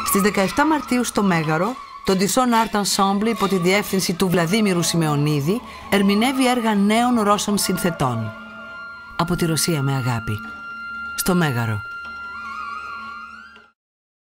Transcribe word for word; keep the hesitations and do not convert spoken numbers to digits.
Στις δεκαεπτά Μαρτίου στο Μέγαρο, το Tissot Art Ensemble υπό τη διεύθυνση του Βλαδίμηρου Σιμεωνίδη ερμηνεύει έργα νέων Ρώσων συνθετών. Από τη Ρωσία με αγάπη. Στο Μέγαρο.